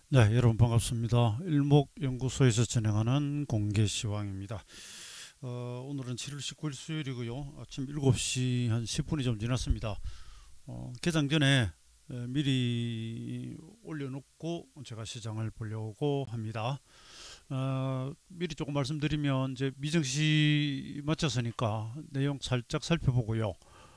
네, 여러분 반갑습니다. 일목연구소에서 진행하는 공개시황입니다. 오늘은 7월 19일 수요일이고요. 아침 7시 한 10분이 좀 지났습니다. 개장 전에 미리 올려놓고 제가 시장을 보려고 합니다. 미리 조금 말씀드리면 이제 미정시 마쳤으니까 내용 살짝 살펴보고요.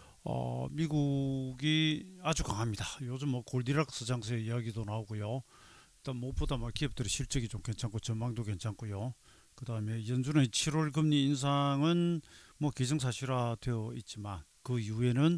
미국이 아주 강합니다. 요즘 뭐 골디락스 장세 이야기도 나오고요. 일단 무엇보다 뭐 기업들의 실적이 좀 괜찮고 전망도 괜찮고요. 그 다음에 연준의 7월 금리 인상은 뭐 기정사실화되어 있지만 그 이후에는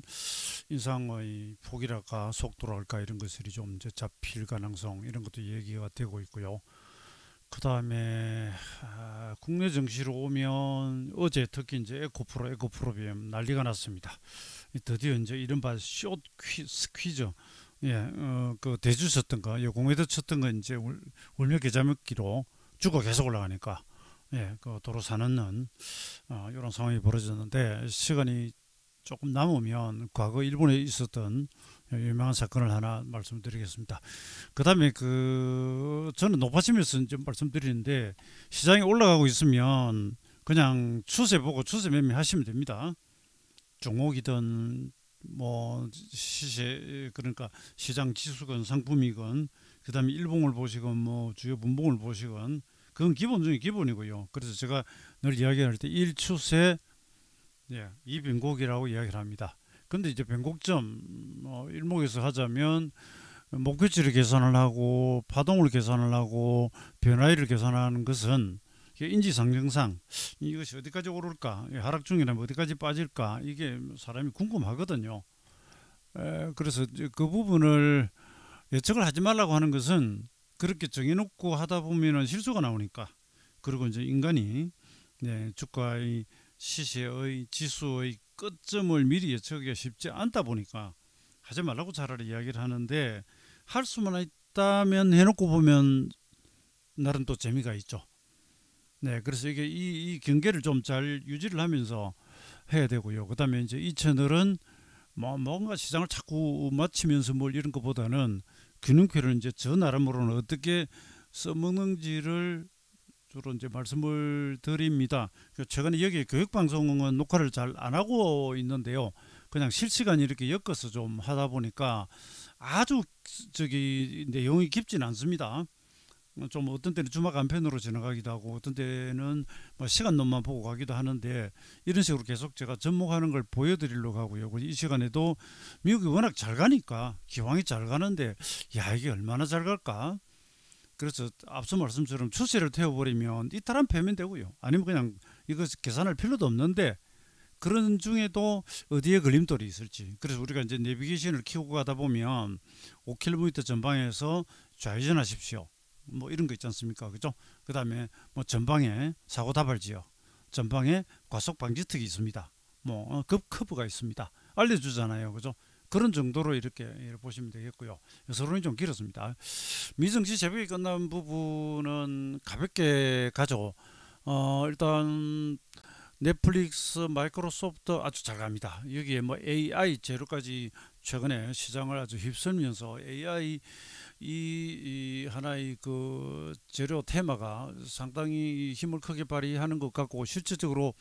인상의 폭이랄까 속도랄까 이런 것들이 좀 이제 잡힐 가능성 이런 것도 얘기가 되고 있고요. 그 다음에 국내 증시로 오면 어제 특히 이제 에코프로비엠 난리가 났습니다. 드디어 이제 이른바 숏 스퀴즈, 예, 그 대주 쳤던 거, 공회도 쳤던 거 이제 울며 겨자 먹기로 주가 계속 올라가니까, 예, 그 도로 사는 이런 상황이 벌어졌는데 시간이 조금 남으면 과거 일본에 있었던 유명한 사건을 하나 말씀드리겠습니다. 그 다음에 저는 높아지면서 이제 말씀드리는데 시장이 올라가고 있으면 그냥 추세 보고 추세 매매하시면 됩니다. 종목이든 뭐 시세 그러니까 시장 지수건 상품이건 그다음에 일봉을 보시건 뭐 주요 분봉을 보시건 그건 기본 중에 기본이고요. 그래서 제가 늘 이야기할 때 1추세, 예, 2변곡이라고 이야기를 합니다. 근데 이제 변곡점 일목에서 하자면 목표치를 계산을 하고 파동을 계산을 하고 변화율을 계산하는 것은 인지상정상 이것이 어디까지 오를까, 하락 중이라면 어디까지 빠질까, 이게 사람이 궁금하거든요. 그래서 그 부분을 예측을 하지 말라고 하는 것은 그렇게 정해놓고 하다 보면은 실수가 나오니까. 그리고 이제 인간이, 네, 주가의 시세의 지수의 끝점을 미리 예측하기가 쉽지 않다 보니까 하지 말라고 차라리 이야기를 하는데, 할 수만 있다면 해놓고 보면 나름 또 재미가 있죠. 네, 그래서 이게 이 경계를 좀 잘 유지를 하면서 해야 되고요. 그다음에 이제 이 채널은 뭐 뭔가 시장을 자꾸 맞추면서 뭘 이런 것보다는 균형표를 이제 저 나름으로는 어떻게 써먹는지를 주로 이제 말씀을 드립니다. 최근에 여기 교육방송은 녹화를 잘 안 하고 있는데요. 그냥 실시간 이렇게 엮어서 좀 하다 보니까 아주 저기 내용이 깊진 않습니다. 좀 어떤 때는 주막 한편으로 지나가기도 하고 어떤 때는 뭐 시간론만 보고 가기도 하는데, 이런 식으로 계속 제가 접목하는 걸 보여드리려고 하고요. 이 시간에도 미국이 워낙 잘 가니까 기왕이 잘 가는데 야 이게 얼마나 잘 갈까. 그래서 앞서 말씀처럼 추세를 태워버리면 이탈한 패면 되고요. 아니면 그냥 이거 계산할 필요도 없는데, 그런 중에도 어디에 걸림돌이 있을지. 그래서 우리가 이제 내비게이션을 키우고 가다 보면 5km 전방에서 좌회전하십시오, 뭐 이런 거 있지 않습니까? 그죠? 그 다음에 뭐 전방에 사고 다발지역, 전방에 과속 방지턱이 있습니다. 뭐 급 커브가 있습니다. 알려주잖아요. 그죠? 그런 정도로 이렇게 보시면 되겠고요. 서론이 좀 길었습니다. 미증시 새벽에 끝난 부분은 가볍게 가죠. 일단 넷플릭스, 마이크로소프트 아주 잘 갑니다. 여기에 뭐 AI 재료까지 최근에 시장을 아주 휩쓸면서 AI 이 하나의 그 재료 테마가 상당히 힘을 크게 발휘하는 것 같고, 실질적으로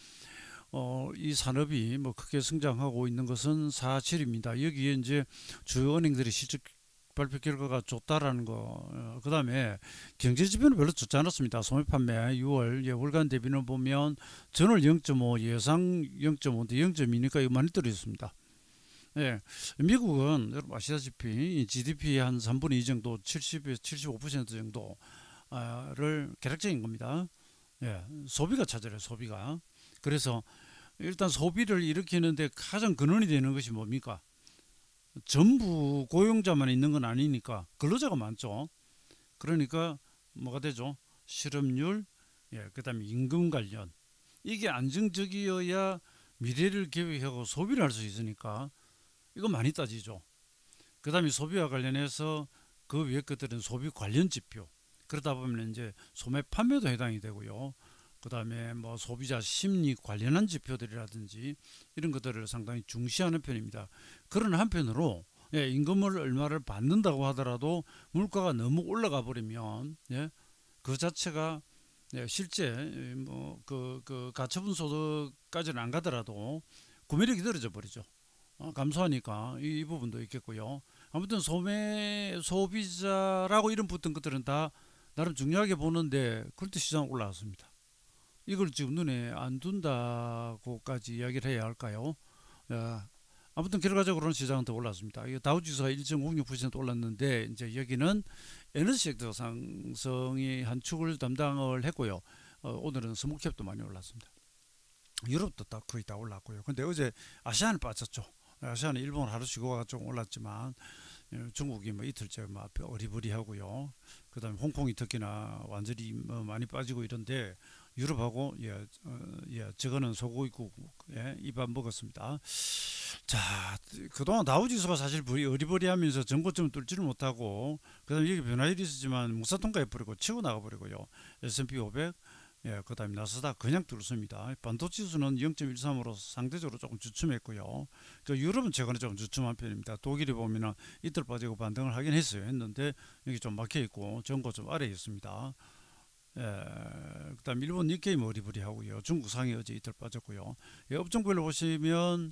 이 산업이 뭐 크게 성장하고 있는 것은 사실입니다. 여기에 이제 주요 은행들이 실적 발표 결과가 좋다라는 거, 그 다음에 경제 지표는 별로 좋지 않았습니다. 소매 판매 6월, 예, 월간 대비는 보면 전월 0.5, 예상 0.5인데 0.2니까 이거 많이 떨어졌습니다. 예, 미국은 여러분 아시다시피 GDP 한 3분의 2 정도, 70에서 75% 정도를 계략적인 겁니다. 예, 소비가 차지해요, 소비가. 그래서 일단 소비를 일으키는데 가장 근원이 되는 것이 뭡니까? 전부 고용자만 있는 건 아니니까 근로자가 많죠. 그러니까 뭐가 되죠? 실업률, 예, 그다음에 임금 관련, 이게 안정적이어야 미래를 계획하고 소비를 할 수 있으니까 이거 많이 따지죠. 그다음에 소비와 관련해서 그 위에 것들은 소비 관련 지표. 그러다 보면 이제 소매 판매도 해당이 되고요. 그다음에 뭐 소비자 심리 관련한 지표들이라든지 이런 것들을 상당히 중시하는 편입니다. 그런 한편으로 예, 임금을 얼마를 받는다고 하더라도 물가가 너무 올라가 버리면 예, 그 자체가 예, 실제 그 가처분 소득까지는 안 가더라도 구매력이 떨어져 버리죠. 감소하니까 이 부분도 있겠고요. 아무튼 소비자라고 이름 붙은 것들은 다 나름 중요하게 보는데 그런데 시장 올라왔습니다. 이걸 지금 눈에 안 둔다고까지 이야기를 해야 할까요? 야, 아무튼 결과적으로는 시장은 더 올랐습니다. 다우지수가 1.06% 올랐는데 이제 여기는 에너지 섹터 상승이 한 축을 담당을 했고요. 오늘은 스몰캡도 많이 올랐습니다. 유럽도 다 거의 다 올랐고요. 근데 어제 아시아는 빠졌죠. 아시아는 일본 하루 쉬고가 좀 올랐지만 중국이 뭐 이틀째 막 어리버리하고요. 그다음에 홍콩이 특히나 완전히 많이 빠지고 이런데 유럽하고 저거는 소고기국 입안 먹었습니다. 자, 그동안 다우지수가 사실 어리버리하면서 전고점 뚫지를 못하고 그다음에 여기 변화일이 있었지만 무사통과해 버리고 치고 나가 버리고요. S&P 500 그다음에 나스닥 그냥 뚫습니다. 반도지수는 0.13으로 상대적으로 조금 주춤했고요. 유럽은 최근에 좀 주춤한 편입니다. 독일이 보면은 이틀 빠지고 반등을 하긴 했는데 여기 좀 막혀 있고 전고점 아래에 있습니다. 그다음 일본 니케이 머리부리하고요. 중국 상해 어제 이틀 빠졌고요. 업종별로 보시면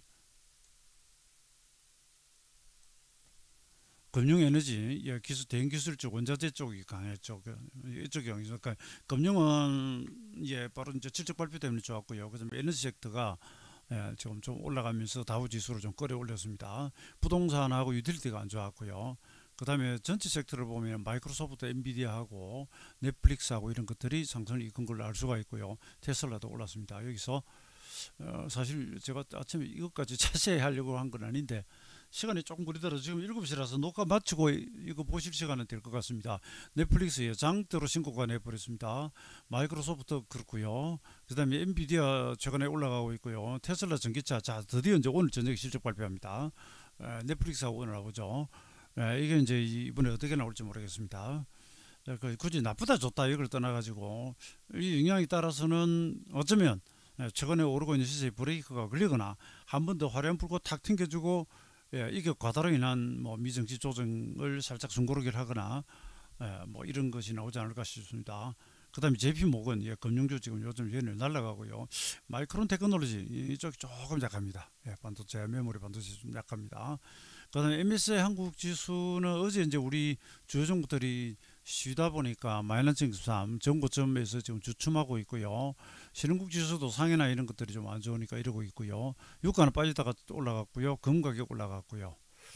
금융에너지, 대형 기술 쪽, 원자재 쪽이 강했죠. 이쪽이 강해서, 그러니까 금융은 바로 이제 실적 발표 때문에 좋았고요. 그다음에 에너지 섹터가 지금 좀 올라가면서 다우 지수를 좀 끌어올렸습니다. 부동산하고 유틸리티가 안 좋았고요. 그다음에 전체 섹터를 보면 마이크로소프트, 엔비디아하고 넷플릭스하고 이런 것들이 상승을 이끈 걸로 알 수가 있고요. 테슬라도 올랐습니다. 여기서 사실 제가 아침에 이것까지 자세히 하려고 한 건 아닌데 시간이 조금 그리더라도 지금 7시라서 녹화 마치고 이거 보실 시간은 될 것 같습니다. 넷플릭스에 장대로 신고가 내버렸습니다. 마이크로소프트 그렇고요. 그 다음에 엔비디아 최근에 올라가고 있고요. 테슬라 전기차 자 드디어 이제 오늘 저녁에 실적 발표합니다. 넷플릭스하고 오늘 나오죠. 이게 이제 이번에 어떻게 나올지 모르겠습니다. 굳이 나쁘다 좋다 이걸 떠나가지고 이 영향에 따라서는 어쩌면 최근에 오르고 있는 시세에 브레이크가 걸리거나 한 번 더 화려한 불꽃 탁 튕겨주고 이게 과다로 인한 미정치 조정을 살짝 숨고르기를 하거나 뭐 이런 것이 나오지 않을까 싶습니다. 그다음에 JP모건 금융주 지금 요즘 연일 날아가고요. 마이크론 테크놀로지 이쪽 조금 약합니다. 반도체 메모리 반도체 좀 약합니다. 그다음에 MSCI 한국 지수는 어제 이제 우리 주요 종목들이 쉬다 보니까 마이너스 0.3 전고점에서 지금 주춤하고 있고요. 신흥국 지수도 상해나 이런 것들이 좀 안 좋으니까 이러고 있고요. 유가는 빠지다가 올라갔고요. 금 가격 올라갔고요.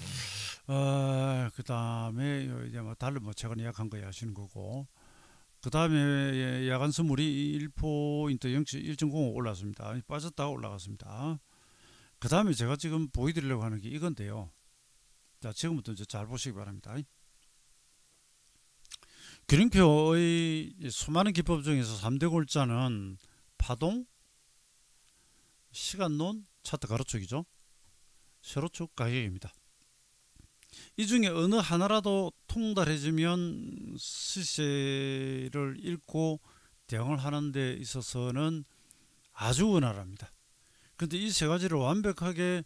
그다음에 이제 뭐 달러 뭐 최근에 약한 거 하시는 거고. 그다음에 야간 선물이 1포인트 1.05 올랐습니다. 빠졌다가 올라갔습니다. 그다음에 제가 지금 보여드리려고 하는 게 이건데요. 자, 지금부터 이제 잘 보시기 바랍니다. 기름표의 수많은 기법 중에서 3대 골자는 파동, 시간론, 차트 가로축이죠. 세로축 가격입니다. 이 중에 어느 하나라도 통달해지면 시세를 읽고 대응을 하는 데 있어서는 아주 원활합니다. 그런데 이 세 가지를 완벽하게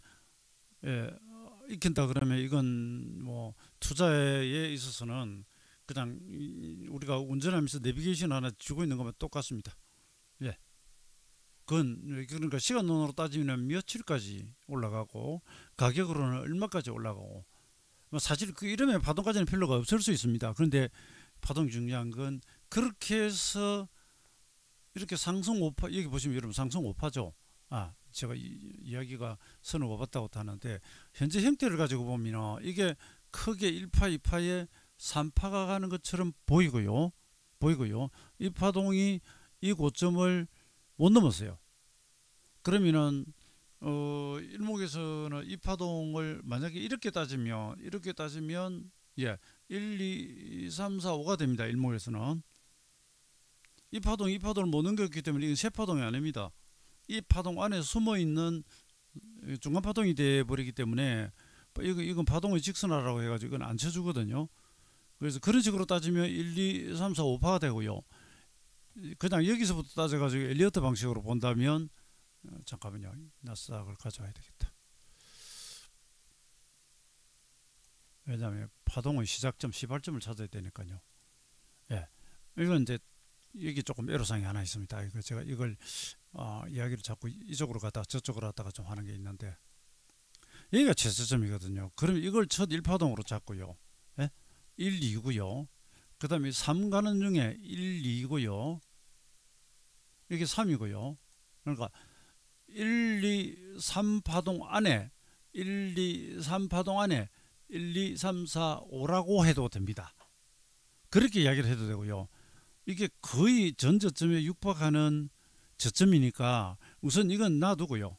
익힌다 그러면 이건 뭐 투자에 있어서는 그냥 우리가 운전하면서 내비게이션 하나 쥐고 있는 것만 똑같습니다. 그건 그러니까 시간론으로 따지면 며칠까지 올라가고 가격으로는 얼마까지 올라가고 사실 그 이러면 파동까지는 필요가 없을 수 있습니다. 그런데 파동 중요한 건 그렇게 해서 이렇게 상승 오파 여기 보시면 여러분 상승 오파죠. 제가 이야기가 선을 와봤다고 하는데 현재 형태를 가지고 보면 이게 크게 1파, 2파에 3파가 가는 것처럼 보이고요. 이 파동이 이 고점을 못 넘었어요. 그러면은 일목에서는 이 파동을 만약에 이렇게 따지면 1, 2, 3, 4, 5가 됩니다. 일목에서는 이 파동을 못 넘겼기 때문에 이건 새 파동이 아닙니다. 이 파동 안에 숨어 있는 중간 파동이 돼 버리기 때문에 이건 파동의 직선화라고 해가지고 이건 안 쳐주거든요. 그래서 그런 식으로 따지면 1, 2, 3, 4, 5파가 되고요. 그냥 여기서부터 따져가지고 엘리어트 방식으로 본다면 잠깐만요. 나스닥을 가져와야 되겠다. 왜냐하면 파동의 시작점, 시발점을 찾아야 되니까요. 예, 이건 이제 여기 조금 애로사항이 하나 있습니다. 이거 제가 이걸 이야기를 자꾸 이쪽으로 갔다가 저쪽으로 갔다가 좀 하는 게 있는데 여기가 최저점이거든요. 그럼 이걸 첫 1파동으로 잡고요. 예? 1, 2고요. 그 다음에 3 가는 중에 1, 2고요. 이게 3이고요. 그러니까 1, 2, 3 파동 안에 1, 2, 3 파동 안에 1, 2, 3, 4, 5라고 해도 됩니다. 그렇게 이야기를 해도 되고요. 이게 거의 전 저점에 육박하는 저점이니까 우선 이건 놔두고요.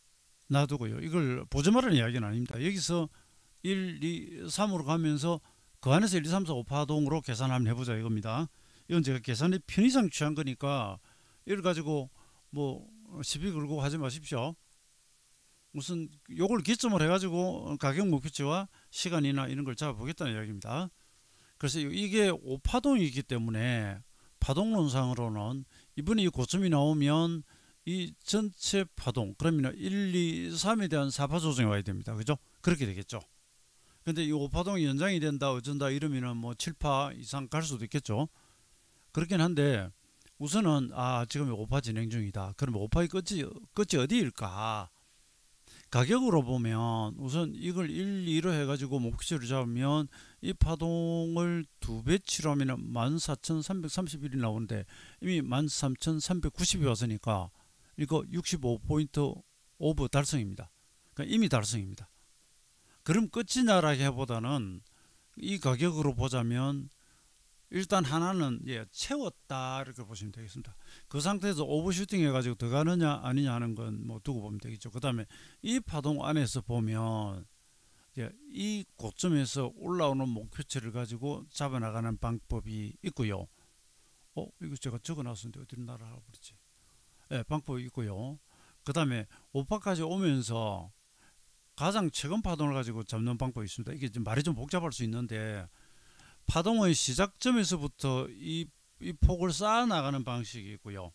이걸 보지 말라는 이야기는 아닙니다. 여기서 1, 2, 3으로 가면서 그 안에서 1, 2, 3, 4, 5파동으로 계산 한번 해보자 이겁니다. 이건 제가 계산의 편의상 취한 거니까 이걸 가지고 뭐 시비 걸고 하지 마십시오. 무슨 요걸 기점을 해가지고 가격 목표치와 시간이나 이런 걸 잡아보겠다는 이야기입니다. 그래서 이게 5파동이기 때문에 파동론상으로는 이번에 이 고점이 나오면 이 전체 파동 그러면 1, 2, 3에 대한 사파 조정이 와야 됩니다. 그죠? 그렇게 되겠죠. 근데 이 5파동이 연장이 된다 어쩐다 이러면은 뭐 7파 이상 갈 수도 있겠죠. 그렇긴 한데 우선은 지금 5파 진행 중이다. 그럼 5파의 끝이 어디일까? 가격으로 보면 우선 이걸 1, 2로 해가지고 목표치를 잡으면 이 파동을 두 배치로 하면 14,331이 나오는데 이미 13,390이 왔으니까 이거 65포인트 오버 달성입니다. 그러니까 이미 달성입니다. 그럼 끝이냐라기보다는 이 가격으로 보자면 일단 하나는 채웠다 이렇게 보시면 되겠습니다. 그 상태에서 오버슈팅 해가지고 더 가느냐 아니냐 하는 건 뭐 두고 보면 되겠죠. 그 다음에 이 파동 안에서 보면 이 고점에서 올라오는 목표치를 가지고 잡아나가는 방법이 있고요. 이거 제가 적어놨었는데 어디 날아버렸지? 방법이 있고요. 그 다음에 5파까지 오면서 가장 최근 파동을 가지고 잡는 방법이 있습니다. 이게 좀 말이 좀 복잡할 수 있는데 파동의 시작점에서부터 이 폭을 쌓아 나가는 방식이 있고요.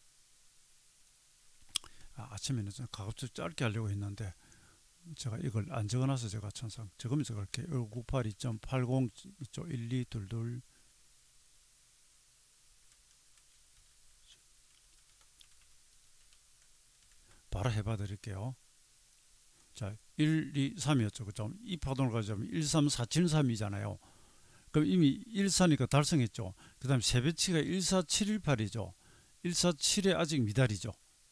아침에는 가급적 짧게 하려고 했는데 제가 이걸 안 적어놔서 제가 천상 적으면서 그렇게 1982.80 있죠. 1222 바로 해봐 드릴게요. 자, 1, 2, 3이었죠. 그죠? 이 파동을 가지고 13473이잖아요. 그럼 이미 14니까 달성했죠. 그 다음 세배치가 14718이죠. 147에 아직 미달이죠.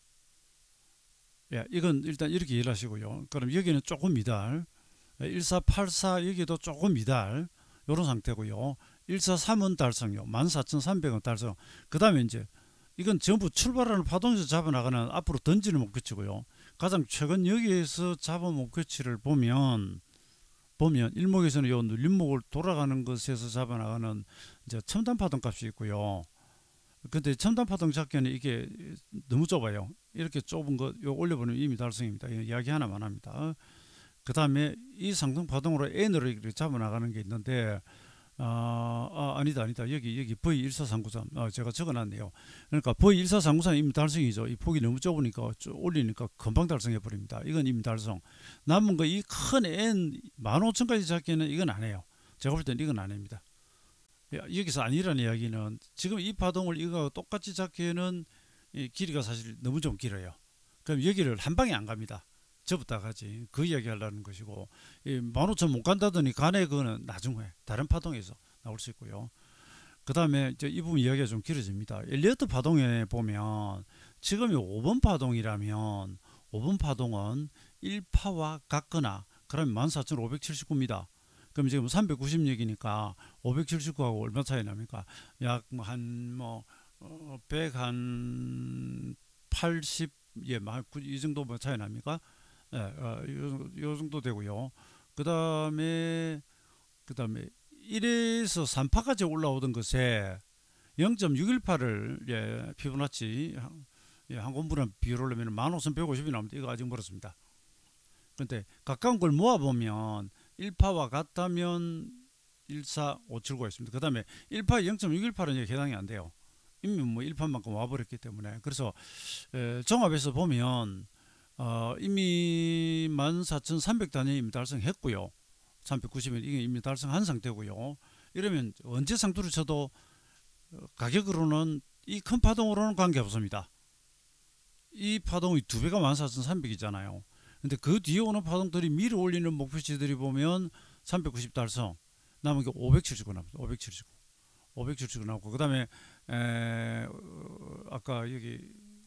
이건 일단 이렇게 이해를 하시고요. 그럼 여기는 조금 미달. 1484 여기도 조금 미달. 이런 상태고요. 143은 달성요. 14,300은 달성. 그 다음에 이제 이건 전부 출발하는 파동에서 잡아나가는 앞으로 던지는 목표치고요. 가장 최근 여기에서 잡은 목표치를 보면 일목에서는 요 눌림목을 돌아가는 것에서 잡아나가는 이제 첨단 파동 값이 있고요. 근데 첨단 파동 잡기에는 이게 너무 좁아요. 이렇게 좁은 거 올려보면 이미 달성입니다. 이야기 하나만 합니다. 그 다음에 이 상승 파동으로 N으로 이렇게 잡아나가는 게 있는데 아니다. 여기 V14393 제가 적어놨네요. 그러니까 V14393 이미 달성이죠. 이 폭이 너무 좁으니까 올리니까 금방 달성해 버립니다. 이건 이미 달성. 남은 거 이 큰 N 15,000까지 잡기에는 이건 안 해요. 제가 볼 때는 이건 안 합니다. 여기서 아니라는 이야기는 지금 이 파동을 이거하고 똑같이 잡기에는 이 길이가 사실 너무 좀 길어요. 그럼 여기를 한 방에 안 갑니다. 접었다 가지. 그 이야기 하려는 것이고 15,000 못 간다더니 간에 그거는 나중에 다른 파동에서 나올 수 있고요. 그 다음에 이 부분 이야기가 좀 길어집니다. 엘리어트 파동에 보면 지금이 5번 파동이라면 5번 파동은 1파와 같거나 그러면 14,579입니다. 그럼 지금 390력이니까 579하고 얼마 차이 납니까? 약 한 180 이 정도 뭐 차이 납니까? 요 정도 되고요. 그 다음에 1에서 3파까지 올라오던 것에 0.618을 피보나치 항공분한 비율을 내면 15,150이 나옵니다. 이거 아직 멀었습니다. 근데 가까운 걸 모아보면 1파와 같다면 14579가 있습니다. 그 다음에 1파 0.618은 해당이 안 돼요. 이미 뭐 1파만큼 와버렸기 때문에. 그래서 종합해서 보면 이미 14,300단위 이미 달성했고요. 390일 이게 이미 달성한 상태고요. 이러면 언제 상투를 쳐도 가격으로는 이 큰 파동으로는 관계없습니다. 이 파동이 2배가 14,300이잖아요. 근데 그 뒤에 오는 파동들이 밀어 올리는 목표치들이 보면 390 달성, 남은 게 579 남습니다. 579 남고, 그 다음에 아까 여기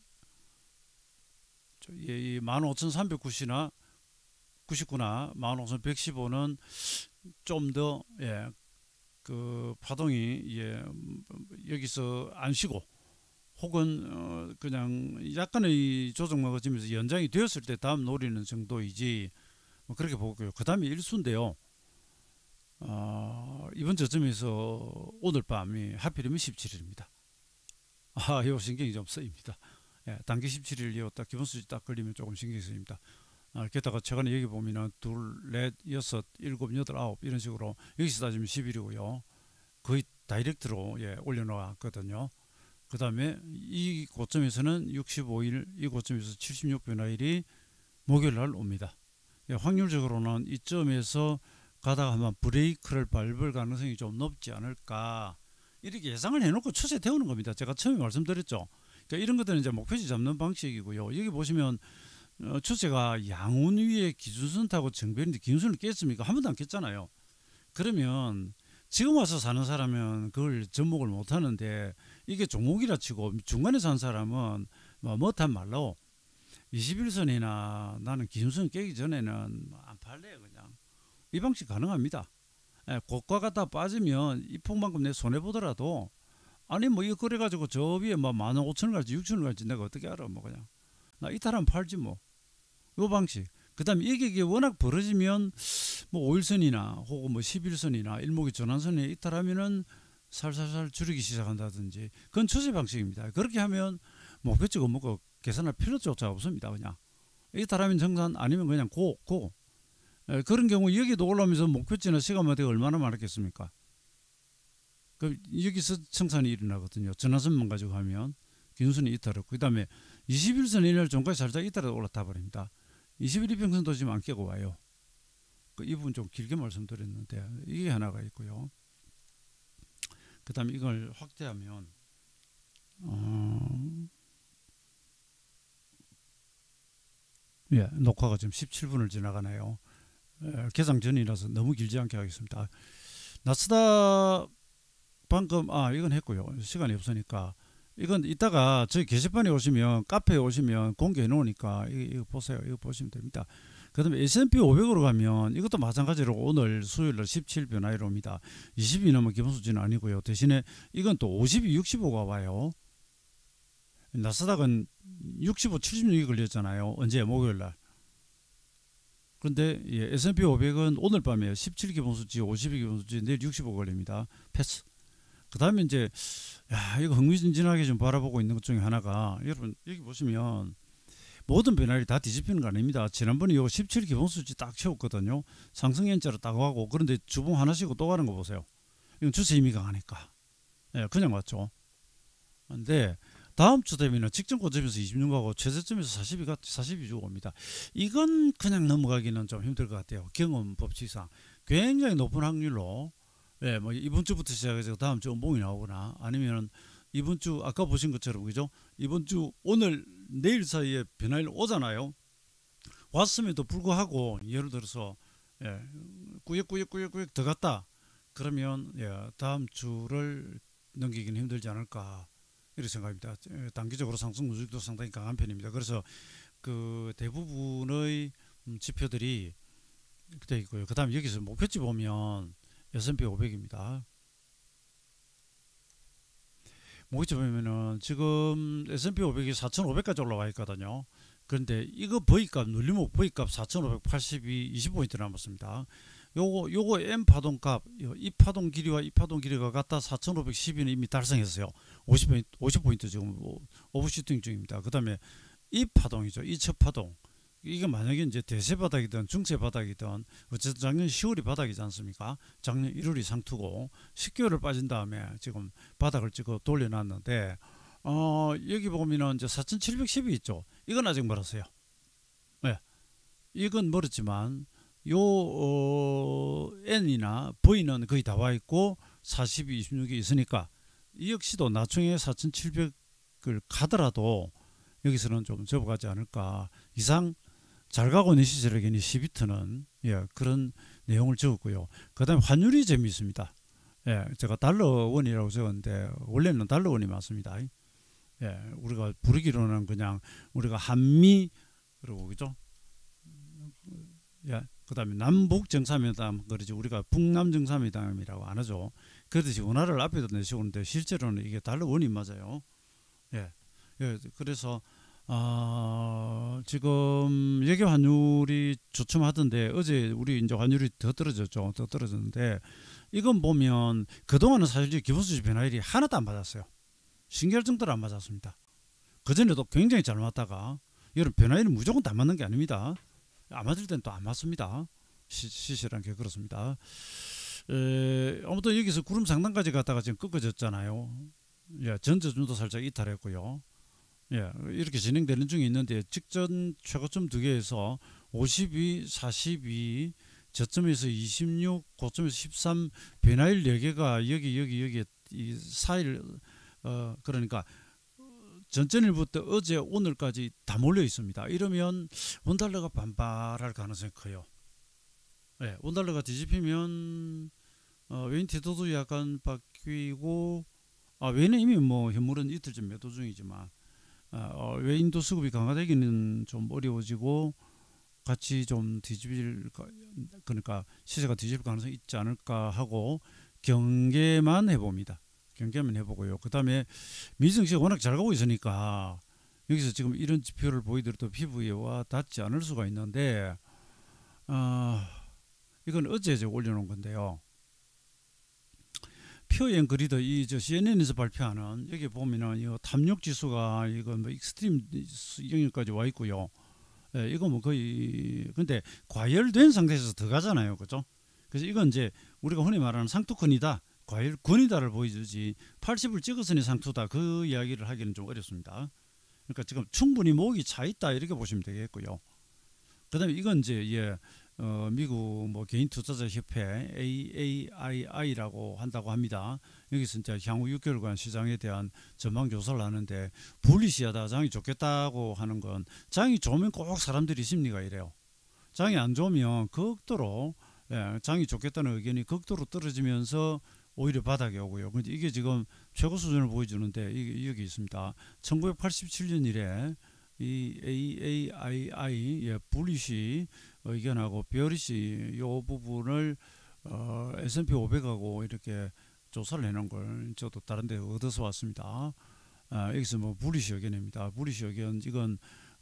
이 15,390이나 99나 15,115는 좀 더 그 파동이 여기서 안 쉬고 혹은 그냥 약간의 조정만 거치면서 연장이 되었을 때 다음 노리는 정도이지, 뭐 그렇게 보고요. 그 다음에 일수인데요. 이번 저점에서 오늘 밤이 하필이면 17일입니다. 이거 신경이 좀 쓰입니다. 단기 17일 이후 딱 기본수지 딱 걸리면 조금 신경이 쓰입니다. 게다가 최근에 여기 보면은 둘, 넷, 여섯, 일곱, 여덟, 아홉 이런 식으로 여기서 따지면 10일이고요. 거의 다이렉트로 올려놓았거든요. 그 다음에 이 고점에서는 65일, 이 고점에서 76변화일이 목요일 날 옵니다. 확률적으로는 이점에서 가다가 한번 브레이크를 밟을 가능성이 좀 높지 않을까, 이렇게 예상을 해놓고 추세 태우는 겁니다. 제가 처음에 말씀드렸죠. 그러니까 이런 것들은 이제 목표치 잡는 방식이고요. 여기 보시면 추세가 양운 위에 기준선 타고 정배인데 기준선을 깼습니까? 한 번도 안 깼잖아요. 그러면 지금 와서 사는 사람은 그걸 접목을 못 하는데, 이게 종목이라 치고 중간에 산 사람은 못한 말로 21선이나 나는 기준선 깨기 전에는 안 팔래요. 그냥 이 방식 가능합니다. 고가 갖다 빠지면 이 폭만큼 내 손해 보더라도, 아니 뭐 이거 그래가지고 저 위에 뭐 15,000원 갈지 6,000원 갈지 내가 어떻게 알아. 뭐 그냥 나 이탈하면 팔지 뭐. 요 방식. 그 다음에 이게 워낙 벌어지면 뭐 5일선이나 혹은 뭐 11선이나 일목이 전환선에 이탈하면은 살살살 줄이기 시작한다든지, 그건 추세 방식입니다. 그렇게 하면 목표치 업무가 계산할 필요조차 없습니다. 그냥 이탈하면 정산, 아니면 그냥 고. 그런 경우 여기도 올라오면서 목표치나 시간마다 얼마나 많았겠습니까? 그 여기서 청산이 일어나거든요. 전환선만 가지고 하면 기준선이 이탈하고, 그 다음에 21선 이날 종가에 살짝 이탈해서 올라타 버립니다. 21 이평선도 지금 안 깨고 와요. 이 부분 좀 길게 말씀드렸는데 이게 하나가 있고요. 그 다음에 이걸 확대하면 녹화가 지금 17분을 지나가네요. 개장 전이라서 너무 길지 않게 하겠습니다. 나스닥 방금 이건 했고요. 시간이 없으니까 이건 이따가 저희 게시판에 오시면, 카페에 오시면 공개해 놓으니까 이거 보세요. 이거 보시면 됩니다. 그 다음에 S&P 500으로 가면 이것도 마찬가지로 오늘 수요일날 17변화일 옵니다. 20이 넘으면 기본수지는 아니고요. 대신에 이건 또 52, 65가 와요. 나스닥은 65, 76이 걸렸잖아요. 언제? 목요일날. 그런데 S&P 500은 오늘 밤에 17 기본수지, 52 기본수지, 내일 65 걸립니다. 패스. 그 다음에 이제 이거 흥미진진하게 좀 바라보고 있는 것 중에 하나가, 여러분 여기 보시면 모든 변화를 다 뒤집히는 거 아닙니다. 지난번에 이거 17 기본수지 딱 채웠거든요. 상승 N자로 딱 하고, 그런데 주봉 하나 씩 또 가는 거 보세요. 이건 추세 힘이 강하니까 그냥 왔죠. 근데 다음 주 되면은 직전 고점에서 26 가고 최저점에서 40이 주고 옵니다. 이건 그냥 넘어가기는 좀 힘들 것 같아요. 경험 법칙상 굉장히 높은 확률로 뭐 이번 주부터 시작해서 다음 주 음봉이 나오거나, 아니면 이번 주 아까 보신 것처럼, 그죠? 이번 주 오늘 내일 사이에 변화일 오잖아요. 왔음에도 불구하고 예를 들어서 꾸역꾸역 더 갔다 그러면 다음 주를 넘기기는 힘들지 않을까, 이렇게 생각합니다. 단기적으로 상승 누적도 상당히 강한 편입니다. 그래서 그 대부분의 지표들이 되어 있고요. 그 다음 여기서 목표치 보면 S&P 500입니다. 목표치 보면은 지금 S&P 500이 4,500까지 올라와 있거든요. 그런데 이거 V값 눌림목 V값 4,582 20포인트 남았습니다. 요거 M 파동값, 이 파동 길이와 이 파동 길이가 같다 4,510은 이미 달성했어요. 50포인트 지금 오버슈팅 중입니다. 그 다음에 이 파동이죠. 이 첫 파동. 이게 만약에 이제 대세 바닥이든 중세 바닥이든 어쨌든 작년 10월이 바닥이지 않습니까? 작년 1월이 상투고 10개월을 빠진 다음에 지금 바닥을 찍어 돌려놨는데, 여기 보면은 이제 4,710이 있죠. 이건 아직 멀었어요. 이건 멀었지만 요 N이나 V는 거의 다 와 있고 42, 26이 있으니까 이 역시도 나중에 4,700을 가더라도 여기서는 좀 접어가지 않을까. 이상 잘 가고 있는 시절에게는 10비트는 예, 그런 내용을 적었고요. 그 다음에 환율이 재미있습니다. 예, 제가 달러원이라고 적었는데 원래는 달러원이 맞습니다. 예, 우리가 부르기로는 그냥 우리가 한미 그리고 그죠? 예, 그다음에 남북 정상회담 그러지 우리가 북남 정상회담이라고 안 하죠. 그렇듯이 원화를 앞에다 내시고 있는데 실제로는 이게 달러원이 맞아요. 예, 예, 그래서 지금 예계 환율이 주춤하던데 어제 우리 이제 환율이 더 떨어졌죠. 더 떨어졌는데 이건 보면 그동안은 사실 기본수지 변화율이 하나도 안 맞았어요. 신기할 정도로 안 맞았습니다. 그전에도 굉장히 잘 맞다가 이런 변화율은 무조건 다 맞는 게 아닙니다. 안 맞을 때는 또 안 맞습니다. 시시한 게 그렇습니다. 아무튼 여기서 구름 상단까지 갔다가 지금 꺾어졌잖아요. 예, 전저준도 살짝 이탈했고요. 예, 이렇게 진행되는 중에 있는데 직전 최고점 두 개에서 52, 42, 저점에서 26, 고점에서 13 변화일 4개가 여기 이 사일 그러니까 전전일부터 어제 오늘까지 다 몰려 있습니다. 이러면 원달러가 반발할 가능성이 커요. 예, 원달러가 뒤집히면 외인 태도도 약간 바뀌고 외인은 이미 뭐 현물은 이틀째 매도 중이지만 외인도 수급이 강화되기는 좀 어려워지고 같이 좀 뒤집힐 그러니까 시세가 뒤집힐 가능성이 있지 않을까 하고 경계만 해봅니다. 경계만 해보고요. 그 다음에 미증시가 워낙 잘 가고 있으니까 여기서 지금 이런 지표를 보이더라도 피부에 와 닿지 않을 수가 있는데 이건 어제 제가 올려놓은 건데요. 표현 그리드 이저 CNN에서 발표하는 여기 보면은 이 탐욕 지수가 이거 뭐 익스트림 영역까지 와 있고요. 예, 이거 뭐 거의 근데 과열된 상태에서 들어가잖아요, 그죠? 그래서 이건 이제 우리가 흔히 말하는 상투권이다, 과열권이다를 보여주지 80을 찍어서는 상투다 그 이야기를 하기는 좀 어렵습니다. 그러니까 지금 충분히 목이 차 있다 이렇게 보시면 되겠고요. 그다음에 이건 이제 예, 미국 뭐 개인 투자자 협회 AAII라고 한다고 합니다. 여기서 이제 향후 6개월간 시장에 대한 전망 조사를 하는데 불리시하다, 장이 좋겠다고 하는 건 장이 좋으면 꼭 사람들이 심리가 이래요. 장이 안 좋으면 극도로 예, 장이 좋겠다는 의견이 극도로 떨어지면서 오히려 바닥에 오고요. 근데 이게 지금 최고 수준을 보여주는데 이게 여기 있습니다. 1987년 이래 이 AAII 예, 불리시 의견하고 베어리시 요 부분을 S&P 500하고 이렇게 조사를 해놓은 걸 저도 다른 데 얻어서 왔습니다. 여기서 뭐 불리시 의견입니다. 불리시 의견 이건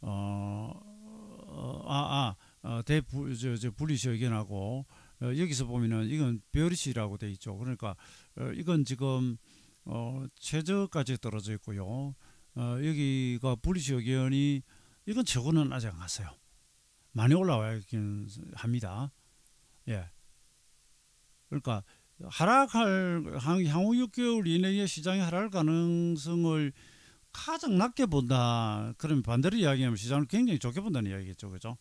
불리시 의견하고 여기서 보면은 이건 베어리시라고 돼 있죠. 그러니까 이건 지금 최저까지 떨어져 있고요. 여기가 불리시 의견이 이건 저거는 아직 안 갔어요. 많이 올라와 있긴 합니다. 예. 그러니까 하락할 향후 6개월 이내에 시장이 하락할 가능성을 가장 낮게 본다. 그러면 반대로 이야기하면 시장을 굉장히 좋게 본다는 이야기겠죠, 그죠?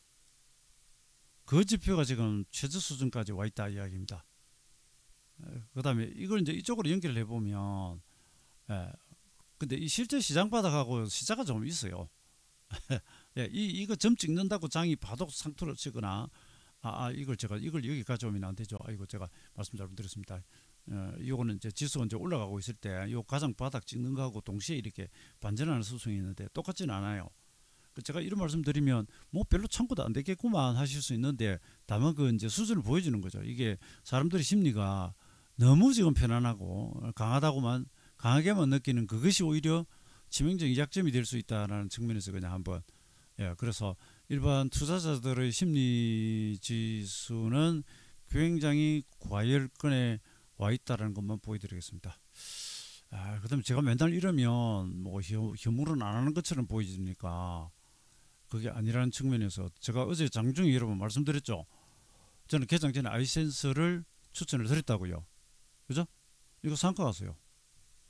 그 지표가 지금 최저 수준까지 와 있다 이야기입니다. 그다음에 이걸 이제 이쪽으로 연결을 해보면, 예. 근데 이 실제 시장 바닥하고 시차가 좀 있어요. 예, 이거 점 찍는다고 장이 바닥 상투를 치거나 이걸 제가 이걸 여기 가져오면 안 되죠. 이거 제가 말씀 잘못드렸습니다. 이거는 이제 지수가 이제 올라가고 있을 때 요 가장 바닥 찍는 거하고 동시에 이렇게 반전하는 수순이 있는데 똑같지는 않아요. 제가 이런 말씀드리면 뭐 별로 참고도 안 되겠구만 하실 수 있는데 다만 그 이제 수준을 보여주는 거죠. 이게 사람들의 심리가 너무 지금 편안하고 강하게만 느끼는 그것이 오히려 치명적인 약점이 될 수 있다는 측면에서 그냥 한번 예, 그래서 일반 투자자들의 심리 지수는 굉장히 과열권에 와 있다는 것만 보여드리겠습니다. 그다음에 제가 맨날 이러면 뭐 혐오는 안 하는 것처럼 보이니까 그게 아니라는 측면에서 제가 어제 장중에 여러분 말씀드렸죠. 저는 개장 전에 아이센스를 추천을 드렸다고요. 그죠? 이거 상가 갔어요.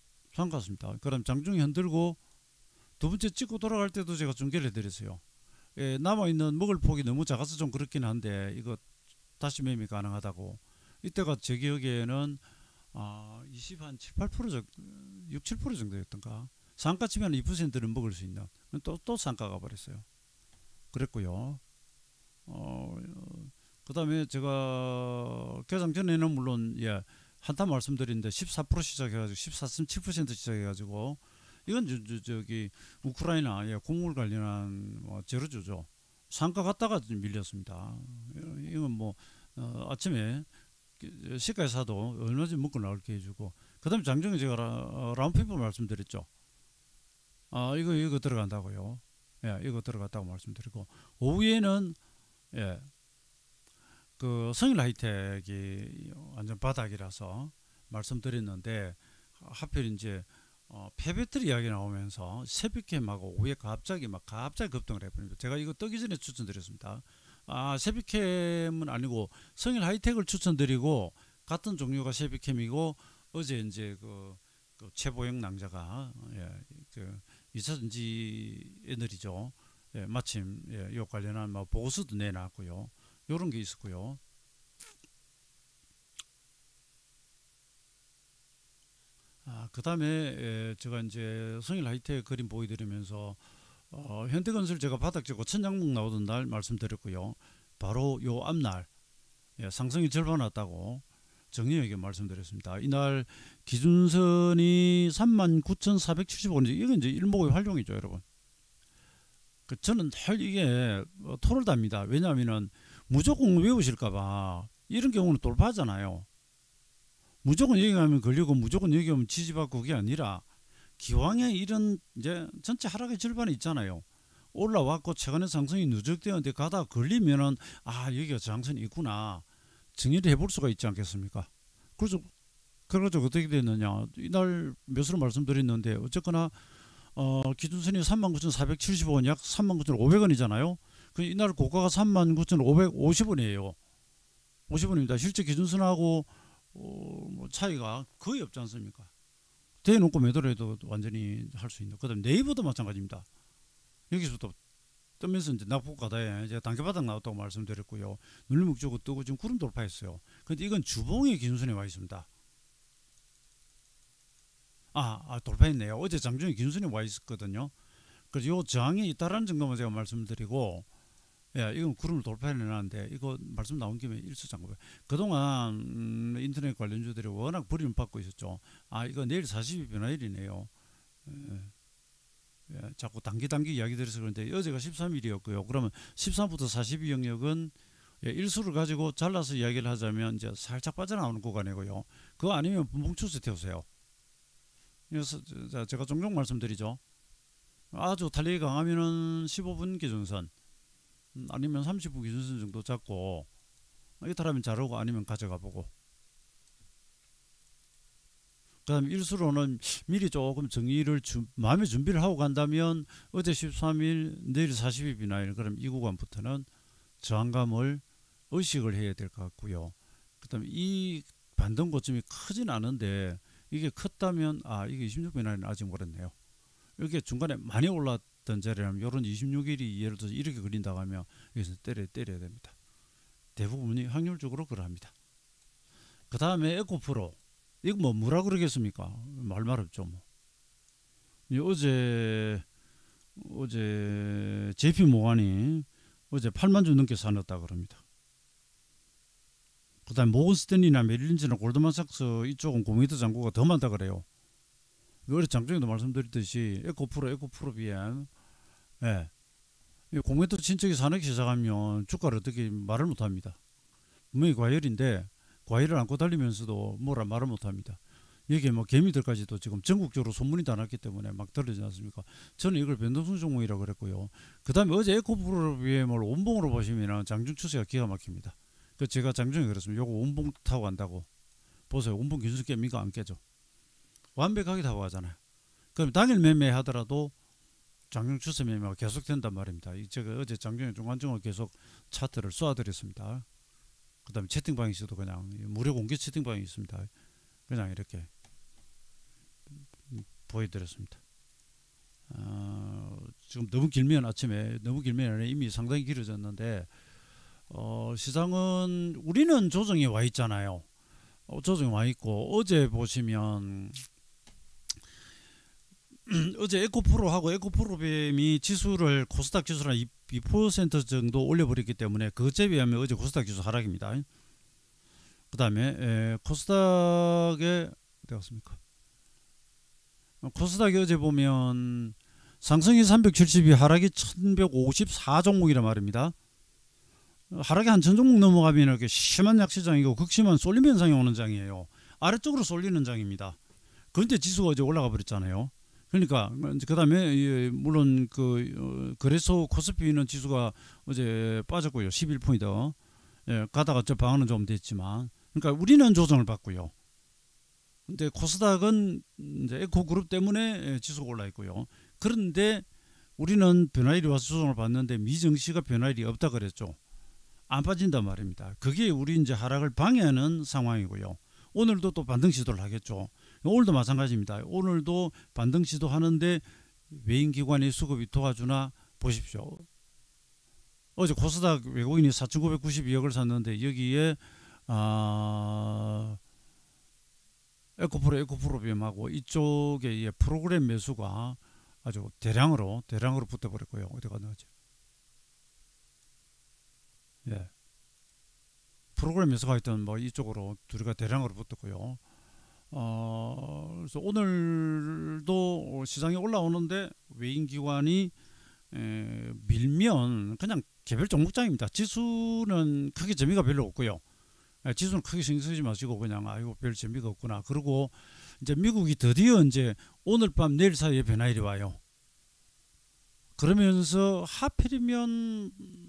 상가 갔습니다. 그럼 장중에 흔들고 두 번째 찍고 돌아갈 때도 제가 중계를 해드렸어요. 남아있는 먹을 폭이 너무 작아서 좀 그렇긴 한데 이거 다시 매매 가능하다고. 이때가 제 기억에는 20한 7, 8% 정도, 6, 7% 정도였던가. 상가 치면 2%는 먹을 수 있는 또 상가가 버렸어요. 그랬고요. 어, 그다음에 제가 개장 전에는 물론 한타 말씀드렸는데 14% 시작해가지고 14.7% 시작해가지고 이건 저기 우크라이나 곡물 관련한 재료주죠. 상가 갔다가 밀렸습니다. 이건 뭐 아침에 시가에 사도 얼마든지 먹고 나올게 해주고 그다음에 장중에 제가 라운피버 말씀드렸죠. 이거 들어간다고요. 이거 들어갔다고 말씀드리고 오후에는 예, 그 성일 하이텍이 완전 바닥이라서 말씀드렸는데 하필 이제 폐배터리 이야기 나오면서 새벽캠하고 오후에 갑자기 급등을 해버립니다. 제가 이거 뜨기 전에 추천드렸습니다. 새벽캠은 아니고 성일 하이텍을 추천드리고 같은 종류가 새벽캠이고 어제 이제 그 최보영 낭자가 그 2차전지 에너지죠. 마침 이 관련한 보고서도 내놨고요. 요런 게 있었고요. 그 다음에 제가 이제 성일 하이텍 그림 보여드리면서 현대건설 제가 바닥 찍고 천장목 나오던 날 말씀드렸고요. 바로 요 앞날 상승이 절반 왔다고 정리하게 말씀드렸습니다. 이날 기준선이 39,475원 이건 이제 일목의 활용이죠, 여러분. 저는 이게 토를 답니다. 왜냐하면은 무조건 외우실까봐 이런 경우는 돌파하잖아요. 무조건 여기가면 걸리고 무조건 여기가면 지지받고 그게 아니라 기왕에 이런 이제 전체 하락의 절반이 있잖아요. 올라왔고 최근에 상승이 누적되었는데 가다가 걸리면은 여기가 저항선이 있구나 정리를 해볼 수가 있지 않겠습니까? 그래가지고 어떻게 됐느냐 이날 몇으로 말씀드렸는데 어쨌거나 기준선이 39,475원 약 39,500원이잖아요. 이날 고가가 39,550원이에요. 50원입니다. 실제 기준선하고 뭐 차이가 거의 없지 않습니까? 대놓고 매도를 해도 완전히 할 수 있는. 그다음 네이버도 마찬가지입니다. 여기서부터 뜨면서 이제 낙폭 가다에 제가 단계바닥 나왔다고 말씀드렸고요. 눌림목 주고 뜨고 지금 구름 돌파했어요. 근데 이건 주봉의 기준선에 와 있습니다. 돌파했네요. 어제 장중에 기준선에 와 있었거든요. 그래서 요 저항이 있다라는 정도만 제가 말씀드리고 이건 구름을 돌파해내놨는데 이거 말씀 나온 김에 일수장고 그동안 인터넷 관련주들이 워낙 불임을 받고 있었죠. 이거 내일 40일 변화일이네요. 자꾸 단기 이야기 드려서 그런데 어제가 13일이었고요. 그러면 13부터 42 영역은 일수를 가지고 잘라서 이야기를 하자면 이제 살짝 빠져나오는 구간이고요. 그거 아니면 뭉쳐서 태우세요. 그래서 제가 종종 말씀드리죠. 아주 탄력이 강하면은 15분 기준선 아니면 30분 기준선 정도 잡고 이탈하면 자르고 아니면 가져가 보고 그 다음 일수로는 미리 조금 정리를 마음의 준비를 하고 간다면 어제 13일 내일 40일 비나일 그럼 이 구간부터는 저항감을 의식을 해야 될 것 같고요. 그 다음에 이 반등 고점이 크진 않은데 이게 컸다면 이게 26비나일은 아직 멀었네요. 이렇게 중간에 많이 올랐던 자리라면 이런 26일이 예를 들어서 이렇게 그린다고 하면 여기서 때려야 됩니다. 대부분이 확률적으로 그러합니다. 그 다음에 에코프로 이거 뭐라 그러겠습니까? 말 없죠. 어제 JP 모간이 어제 8만 주 넘게 사놨다 그럽니다. 그 다음에 모건 스탠리나 메릴린치나 골드만삭스 이쪽은 공이터 잔고가 더 많다 그래요. 어제 장중에도 말씀드렸듯이 에코프로 BM 공매도 친척이 산업이 시작하면 주가를 어떻게 말을 못합니다. 분명히 과열인데 과일을 안고 달리면서도 뭐라 말을 못합니다. 여기에 개미들까지도 지금 전국적으로 소문이 다 났기 때문에 막 들리지 않습니까? 저는 이걸 변동성 종목이라고 그랬고요. 그 다음에 어제 에코프로비엠을 온봉으로 보시면 장중 추세가 기가 막힙니다. 제가 장중에 그랬습니다. 요거 온봉 타고 간다고 보세요. 온봉 기준선 깹니까? 안 깨죠. 완벽하게 타고 가잖아요. 그럼 당일 매매하더라도 장중 추세 매매가 계속된단 말입니다. 제가 어제 장중에 중간중간 계속 차트를 쏘아드렸습니다. 그 다음에 채팅방에서도 그냥 무료 공개 채팅방이 있습니다. 그냥 이렇게 보여드렸습니다. 지금 너무 길면 아침에 너무 길면 이미 상당히 길어졌는데 시장은 우리는 조정이 와 있잖아요. 조정이 와 있고 어제 보시면 어제 에코프로하고 에코프로뱀이 지수를 코스닥 지수를 한 2% 정도 올려버렸기 때문에 그것에 비하면 어제 코스닥 지수 하락입니다. 그 다음에 코스닥에 어디 갔습니까? 코스닥이 어제 보면 상승이 372, 하락이 1154 종목이란 말입니다. 하락이 한 1000종목 넘어가면 이렇게 심한 약시장이고 극심한 쏠림 현상이 오는 장이에요. 아래쪽으로 쏠리는 장입니다. 그런데 지수가 어제 올라가 버렸잖아요. 그러니까 그 다음에 물론 거래소 코스피는 지수가 어제 빠졌고요. 11포인트. 가다가 저 방어는 좀 됐지만, 그러니까 우리는 조정을 받고요. 근데 코스닥은 이제 에코그룹 때문에 지수가 올라 있고요. 그런데 우리는 변화일이 와서 조정을 받는데 미증시가 변화일이 없다 그랬죠. 안 빠진단 말입니다. 그게 우리 이제 하락을 방해하는 상황이고요. 오늘도 또 반등 시도를 하겠죠. 오늘도 마찬가지입니다. 오늘도 반등 시도 하는데 외인 기관의 수급이 도와주나 보십시오. 어제 코스닥 외국인이 4,992억을 샀는데 여기에 에코프로비엠하고 이쪽에 프로그램 매수가 아주 대량으로 붙어버렸고요. 어디 갔나지? 예. 프로그램 매수가 있던 뭐 이쪽으로 둘이가 대량으로 붙었고요. 그래서 오늘도 시장이 올라오는데 외인 기관이 밀면 그냥 개별 종목장입니다. 지수는 크게 재미가 별로 없고요. 지수는 크게 신경 쓰지 마시고 그냥 아이고 별 재미가 없구나. 그리고 이제 미국이 드디어 이제 오늘 밤 내일 사이에 변화일이 와요. 그러면서 하필이면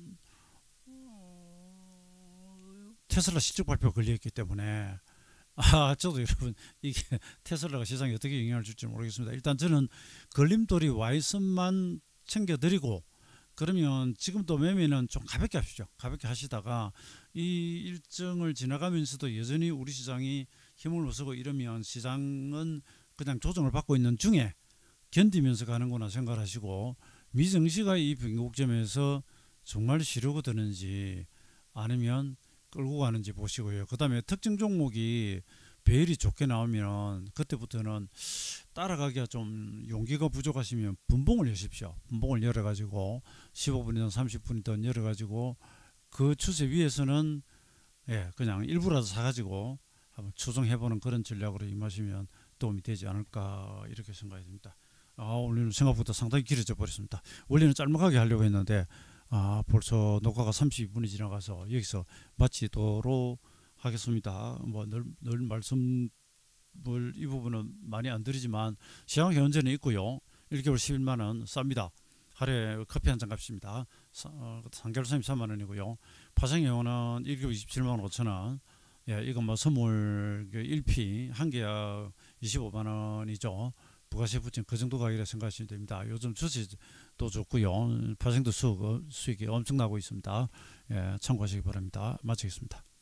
테슬라 실적 발표 걸려있기 때문에 저도 여러분 이게 테슬라가 시장에 어떻게 영향을 줄지 모르겠습니다. 일단 저는 걸림돌이 와 있음만 챙겨드리고, 그러면 지금도 매매는 좀 가볍게 하시죠. 가볍게 하시다가 이 일정을 지나가면서도 여전히 우리 시장이 힘을 못 쓰고 이러면 시장은 그냥 조정을 받고 있는 중에 견디면서 가는구나 생각하시고, 미증시가 이 변곡점에서 정말 쉬려고 드는지 아니면 끌고 가는지 보시고요. 그 다음에 특정 종목이 배열이 좋게 나오면 그때부터는 따라가기가 좀 용기가 부족하시면 분봉을 여십시오. 분봉을 열어가지고 15분이든 30분이든 열어가지고 그 추세 위에서는 그냥 일부라도 사가지고 한번 추정해보는 그런 전략으로 임하시면 도움이 되지 않을까 이렇게 생각이 듭니다. 오늘 생각보다 상당히 길어져 버렸습니다. 원래는 짤막하게 하려고 했는데 벌써 녹화가 32분이 지나가서 여기서 마치도록 하겠습니다. 뭐 늘 말씀을 이 부분은 많이 안 드리지만 시장 현재는 있고요. 1개월 11만원 쌉니다. 하루에 커피 한 잔 값입니다. 3개월 33만원이고요. 파생형은 1개월 27만 5천원. 이건 뭐 선물 1피 한 개야 25만원이죠. 부가세 붙인 그 정도 가격이라 생각하시면 됩니다. 요즘 주식도 좋고요. 파생도 수익이 엄청나고 있습니다. 참고하시기 바랍니다. 마치겠습니다.